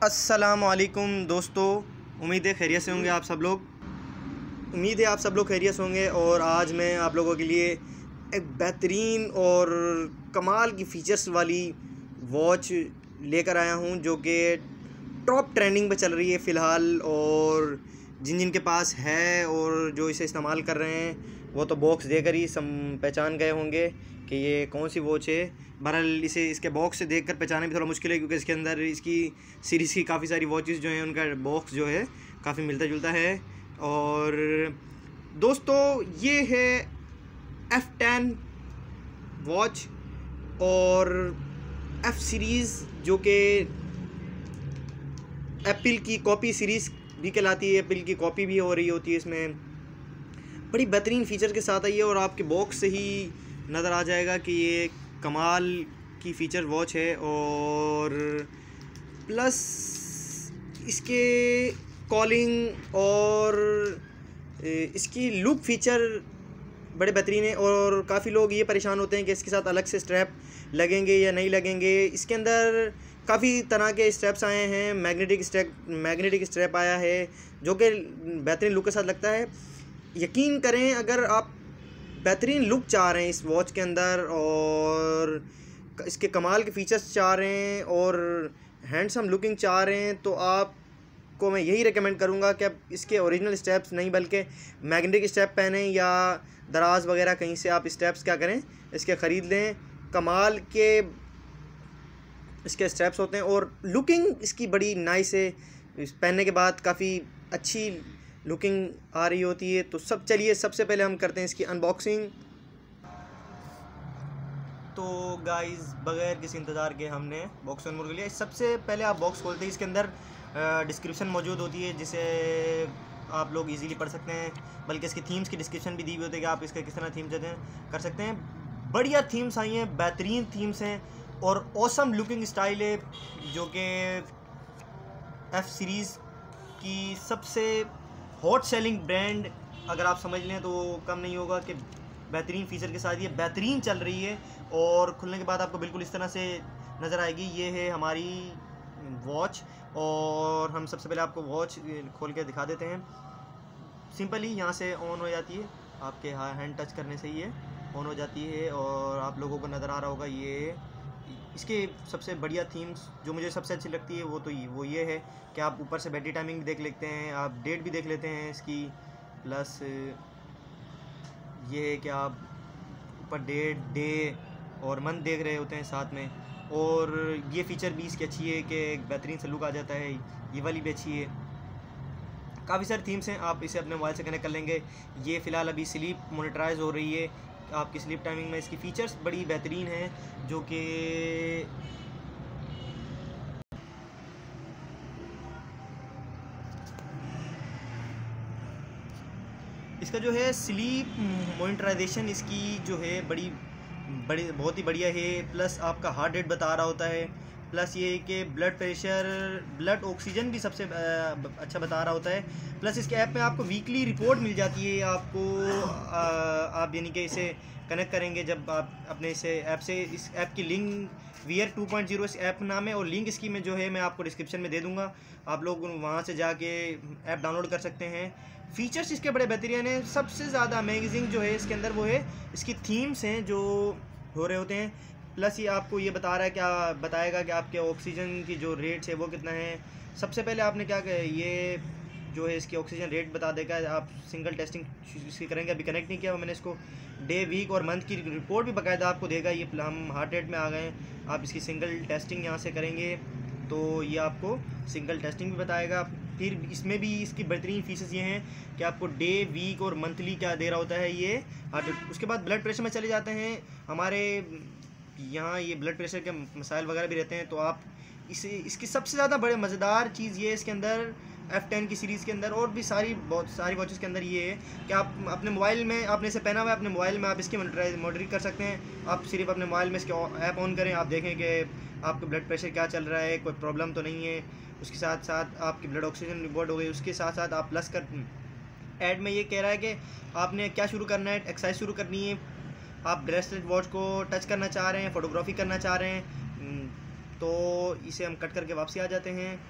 अस्सलामुअलैकुम दोस्तों, उम्मीद है खैरियत से होंगे आप सब लोग। उम्मीद है आप सब लोग खैरियत से होंगे। और आज मैं आप लोगों के लिए एक बेहतरीन और कमाल की फ़ीचर्स वाली वॉच लेकर आया हूं, जो कि टॉप ट्रेंडिंग पे चल रही है फ़िलहाल। और जिन जिन के पास है और जो इसे इस्तेमाल कर रहे हैं वो तो बॉक्स देकर ही पहचान गए होंगे कि ये कौन सी वॉच है। बहरहाल इसे इसके बॉक्स से देखकर पहचानना भी थोड़ा मुश्किल है, क्योंकि इसके अंदर इसकी सीरीज़ की काफ़ी सारी वॉचेस जो हैं उनका बॉक्स जो है काफ़ी मिलता जुलता है। और दोस्तों, ये है F10 वॉच और F सीरीज़, जो कि एप्पल की कॉपी सीरीज़ भी कहलाती है। एप्पल की कॉपी भी हो रही होती है। इसमें बड़ी बेहतरीन फ़ीचर के साथ आई है और आपके बॉक्स से ही नज़र आ जाएगा कि ये कमाल की फ़ीचर वॉच है। और प्लस इसके कॉलिंग और इसकी लुक फ़ीचर बड़े बेहतरीन है। और काफ़ी लोग ये परेशान होते हैं कि इसके साथ अलग से स्ट्रैप लगेंगे या नहीं लगेंगे। इसके अंदर काफ़ी तरह के स्ट्रैप्स आए हैं। मैग्नेटिक स्ट्रैप आया है जो कि बेहतरीन लुक के साथ लगता है। यकीन करें, अगर आप बेहतरीन लुक चाह रहे हैं इस वॉच के अंदर और इसके कमाल के फ़ीचर्स चाह रहे हैं और हैंडसम लुकिंग चाह रहे हैं, तो आपको मैं यही रेकमेंड करूंगा कि आप इसके ओरिजिनल स्टेप्स नहीं बल्कि मैग्नेटिक स्टेप पहने या दराज वगैरह कहीं से आप स्टेप्स क्या करें, इसके ख़रीद लें। कमाल के इसके स्टेप्स होते हैं और लुकिंग इसकी बड़ी नाइस है। पहनने के बाद काफ़ी अच्छी लुकिंग आ रही होती है। तो चलिए सबसे पहले हम करते हैं इसकी अनबॉक्सिंग। तो गाइस, बगैर किसी इंतज़ार के हमने बॉक्स अनबॉक्स कर लिया। सबसे पहले आप बॉक्स खोलते हैं, इसके अंदर डिस्क्रिप्शन मौजूद होती है जिसे आप लोग इजीली पढ़ सकते हैं। बल्कि इसकी थीम्स की डिस्क्रिप्शन भी दी हुई होती है कि आप इसका किस तरह थीम कर सकते हैं। बढ़िया थीम्स आई हैं, बेहतरीन थीम्स हैं और ऑसम लुकिंग स्टाइल है, जो कि F सीरीज़ की सबसे हॉट सेलिंग ब्रांड अगर आप समझ लें तो कम नहीं होगा कि बेहतरीन फ़ीचर के साथ ये बेहतरीन चल रही है। और खुलने के बाद आपको बिल्कुल इस तरह से नज़र आएगी। ये है हमारी वॉच और हम सबसे पहले आपको वॉच खोल के दिखा देते हैं। सिंपली यहाँ से ऑन हो जाती है, आपके हैंड टच करने से ही ये ऑन हो जाती है। और आप लोगों को नज़र आ रहा होगा ये इसके सबसे बढ़िया थीम्स जो मुझे सबसे अच्छी लगती है वो ये है कि आप ऊपर से बैटरी टाइमिंग भी देख लेते हैं, आप डेट भी देख लेते हैं इसकी। प्लस ये है कि आप ऊपर डेट, डे और मंथ देख रहे होते हैं साथ में। और ये फ़ीचर भी इसकी अच्छी है कि एक बेहतरीन सा लुक आ जाता है। ये वाली भी अच्छी है। काफ़ी सारे थीम्स हैं, आप इसे अपने मोबाइल से कनेक्ट कर लेंगे। ये फ़िलहाल अभी स्लीप मोनेटाइज हो रही है आपकी स्लीप टाइमिंग में। इसकी फ़ीचर्स बड़ी बेहतरीन हैं, जो कि इसका जो है स्लीप मोनेटाइजेशन इसकी जो है बड़ी बहुत ही बढ़िया है। प्लस आपका हार्ट रेट बता रहा होता है। प्लस ये कि ब्लड प्रेशर, ब्लड ऑक्सीजन भी सबसे अच्छा बता रहा होता है। प्लस इसके ऐप में आपको वीकली रिपोर्ट मिल जाती है आपको। आप यानी कि इसे कनेक्ट करेंगे जब आप अपने इसे ऐप से, इस ऐप की लिंक Wear 2.0 इस ऐप नाम है और लिंक इसकी में जो है मैं आपको डिस्क्रिप्शन में दे दूँगा। आप लोग वहाँ से जाके ऐप डाउनलोड कर सकते हैं। फ़ीचर्स इसके बड़े बेहतरीन हैं। सबसे ज़्यादा अमेजिंग जो है इसके अंदर वो है इसकी थीम्स हैं जो हो रहे होते हैं। प्लस ये आपको ये बता रहा है, क्या बताएगा कि आपके ऑक्सीजन की जो रेट्स है वो कितना है। सबसे पहले आपने क्या किया, ये जो है इसकी ऑक्सीजन रेट बता देगा। आप सिंगल टेस्टिंग इसकी करेंगे, अभी कनेक्ट नहीं किया मैंने इसको। डे, वीक और मंथ की रिपोर्ट भी बाकायदा आपको देगा। ये हम हार्ट रेट में आ गए हैं, आप इसकी सिंगल टेस्टिंग यहाँ से करेंगे तो ये आपको सिंगल टेस्टिंग भी बताएगा। फिर इसमें भी इसकी बेहतरीन फीचर्स ये हैं कि आपको डे, वीक और मंथली क्या दे रहा होता है ये हार्ट रेट। उसके बाद ब्लड प्रेशर में चले जाते हैं। हमारे यहाँ ये ब्लड प्रेशर के मसाइल वगैरह भी रहते हैं, तो आप इसकी सबसे ज़्यादा बड़े मज़ेदार चीज़ ये है इसके अंदर F10 की सीरीज़ के अंदर और भी बहुत सारी वॉचेस के अंदर ये है कि आप अपने मोबाइल में, आपने इसे पहना हुआ है अपने मोबाइल में, आप इसकी मॉनिटरिंग कर सकते हैं। आप सिर्फ अपने मोबाइल में इसके ऐप ऑन करें, आप देखें कि आपका ब्लड प्रेशर क्या चल रहा है, कोई प्रॉब्लम तो नहीं है। उसके साथ साथ आपकी ब्लड ऑक्सीजन रिपोर्ट हो गई। उसके साथ साथ आप प्लस कर ऐड में ये कह रहा है कि आपने क्या शुरू करना है, एक्सरसाइज शुरू करनी है। आप ब्रेसलेट वॉच को टच करना चाह रहे हैं, फ़ोटोग्राफी करना चाह रहे हैं, तो इसे हम कट करके वापसी आ जाते हैं।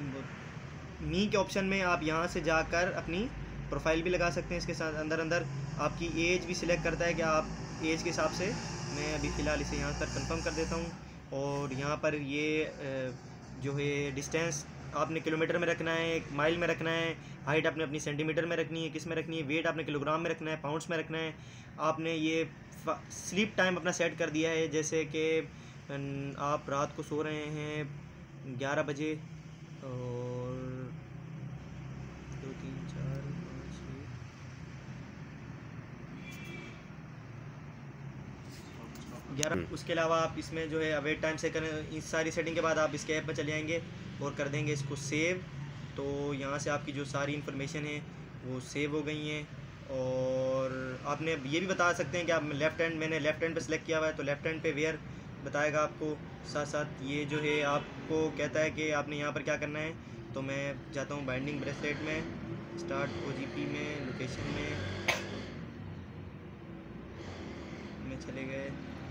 मी के ऑप्शन में आप यहाँ से जाकर अपनी प्रोफाइल भी लगा सकते हैं। इसके साथ अंदर अंदर आपकी एज भी सिलेक्ट करता है कि आप एज के हिसाब से, मैं अभी फ़िलहाल इसे यहाँ पर कंफर्म कर देता हूँ। और यहाँ पर ये जो है डिस्टेंस आपने किलोमीटर में रखना है, माइल में रखना है, हाइट आपने अपनी सेंटीमीटर में रखनी है, किस में रखनी है, वेट आपने किलोग्राम में रखना है, पाउंड्स में रखना है। आपने ये स्लीप टाइम अपना सेट कर दिया है, जैसे कि आप रात को सो रहे हैं 11 बजे और 2 3 4 5 6 11। उसके अलावा आप इसमें जो है वेट टाइम से करें, इस सारी सेटिंग के बाद आप इसके ऐप में चले जाएंगे और कर देंगे इसको सेव। तो यहाँ से आपकी जो सारी इन्फॉर्मेशन है वो सेव हो गई हैं। और आपने ये भी बता सकते हैं कि आप लेफ़्ट हैंड, मैंने लेफ़्ट हैंड पे सिलेक्ट किया हुआ है तो लेफ़्ट हैंड पे वेयर बताएगा आपको। साथ साथ ये जो है आपको कहता है कि आपने यहाँ पर क्या करना है। तो मैं जाता हूँ बाइंडिंग ब्रेसलेट में, स्टार्ट OGP में, लोकेशन में चले गए।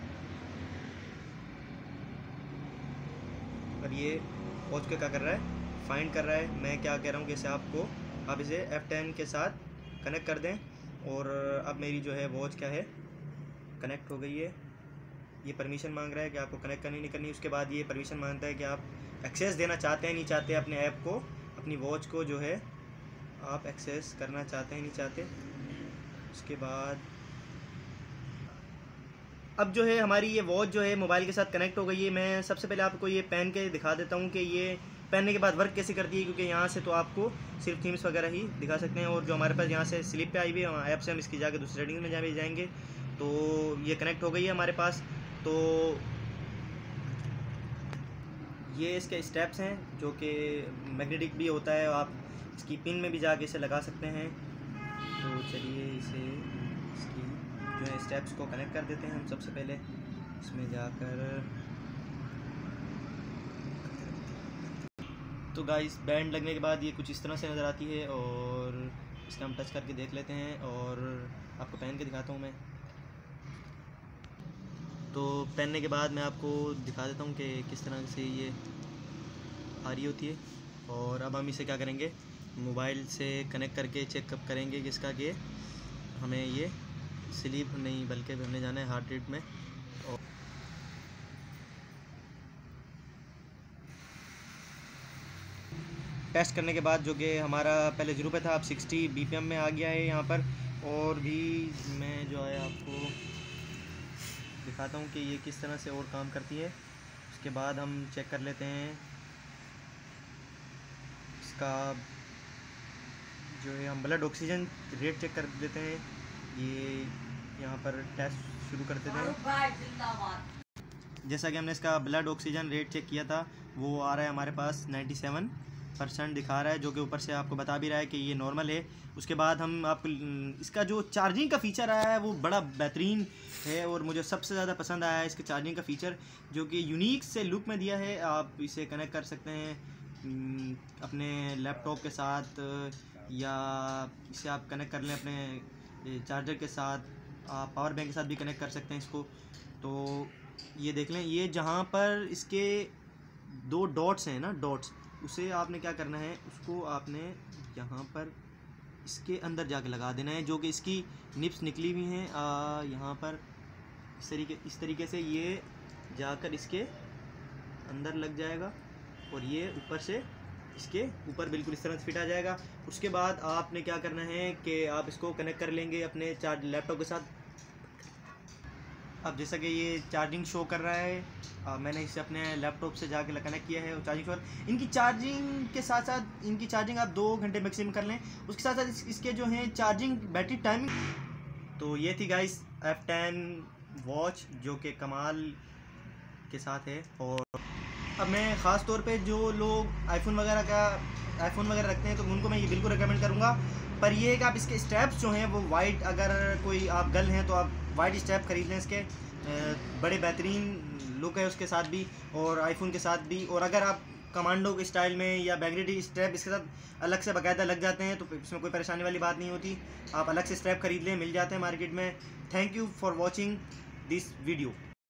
अब ये वॉच के क्या कर रहा है, फाइंड कर रहा है। मैं क्या कह रहा हूँ कि इसे आपको आप इसे F10 के साथ कनेक्ट कर दें। और अब मेरी जो है वॉच क्या है, कनेक्ट हो गई है। ये परमिशन मांग रहा है कि आपको कनेक्ट करनी नहीं करनी। उसके बाद ये परमिशन मांगता है कि आप एक्सेस देना चाहते हैं नहीं चाहते अपने ऐप को, अपनी वॉच को जो है आप एक्सेस करना चाहते हैं नहीं चाहते। उसके बाद अब जो है हमारी ये वॉच जो है मोबाइल के साथ कनेक्ट हो गई है। मैं सबसे पहले आपको ये पहन के दिखा देता हूँ कि ये पहनने के बाद वर्क कैसे करती है, क्योंकि यहाँ से तो आपको सिर्फ थीम्स वगैरह ही दिखा सकते हैं। और जो हमारे पास यहाँ से स्लिप पे आई हुई है ऐप से हम इसकी जाके दूसरी सेटिंग्स में भी जाएंगे। तो ये कनेक्ट हो गई है हमारे पास। तो ये इसके स्टेप्स हैं जो कि मैग्नेटिक भी होता है, आप इसकी पिन में भी जाके इसे लगा सकते हैं। तो चलिए इसे इसकी जो है स्टेप्स को कनेक्ट कर देते हैं हम सबसे पहले इसमें जाकर। तो गाइस बैंड लगने के बाद ये कुछ इस तरह से नज़र आती है और इसका हम टच करके देख लेते हैं और आपको पहन के दिखाता हूँ मैं। तो पहनने के बाद मैं आपको दिखा देता हूँ कि किस तरह से ये आ रही होती है। और अब हम इसे क्या करेंगे, मोबाइल से कनेक्ट करके चेकअप करेंगे किसका कि हमें ये स्लीप नहीं बल्कि हमने जाना है हार्ट रेट में। और टेस्ट करने के बाद जो कि हमारा पहले 0 पे था अब 60 BPM में आ गया है यहाँ पर। और भी मैं जो है आपको दिखाता हूँ कि ये किस तरह से और काम करती है। उसके बाद हम चेक कर लेते हैं इसका जो है, हम ब्लड ऑक्सीजन रेट चेक कर देते हैं। ये यहाँ पर टेस्ट शुरू कर देते हैं। जैसा कि हमने इसका ब्लड ऑक्सीजन रेट चेक किया था वो आ रहा है हमारे पास 97% दिखा रहा है, जो कि ऊपर से आपको बता भी रहा है कि ये नॉर्मल है। उसके बाद हम आपको इसका जो चार्जिंग का फ़ीचर आया है वो बड़ा बेहतरीन है और मुझे सबसे ज़्यादा पसंद आया है इसके चार्जिंग का फ़ीचर, जो कि यूनिक से लुक में दिया है। आप इसे कनेक्ट कर सकते हैं अपने लैपटॉप के साथ या इसे आप कनेक्ट कर लें अपने चार्जर के साथ, आप पावर बैंक के साथ भी कनेक्ट कर सकते हैं इसको। तो ये देख लें, ये जहाँ पर इसके 2 डॉट्स हैं ना, डॉट्स, उसे आपने क्या करना है, उसको आपने यहाँ पर इसके अंदर जाके लगा देना है, जो कि इसकी निप्स निकली हुई हैं यहाँ पर इस तरीके से ये जाकर इसके अंदर लग जाएगा और ये ऊपर से इसके ऊपर बिल्कुल इस तरह से फिट आ जाएगा। उसके बाद आपने क्या करना है कि आप इसको कनेक्ट कर लेंगे अपने लैपटॉप के साथ। अब जैसा कि ये चार्जिंग शो कर रहा है, मैंने इसे अपने लैपटॉप से जाके कनेक्ट किया है और चार्जिंग शो। इनकी चार्जिंग के साथ साथ इनकी चार्जिंग आप 2 घंटे मैक्सिमम कर लें। उसके साथ साथ इसके जो हैं चार्जिंग बैटरी टाइमिंग। तो ये थी गाइस F10 वॉच जो कि कमाल के साथ है। और अब मैं ख़ास तौर पे जो लोग आईफोन वगैरह रखते हैं तो उनको मैं ये बिल्कुल रिकमेंड करूँगा। पर ये है कि आप इसके स्टेप्स जो हैं वो वाइट, अगर कोई आप गर्ल हैं तो आप वाइट स्टेप खरीद लें इसके, बड़े बेहतरीन लुक है उसके साथ भी और आईफोन के साथ भी। और अगर आप कमांडो के स्टाइल में या बैगनेटी स्ट्रैप इसके साथ अलग से बाकायदा लग जाते हैं तो इसमें कोई परेशानी वाली बात नहीं होती। आप अलग से स्ट्रैप खरीद लें, मिल जाते हैं मार्केट में। Thank you for watching this video.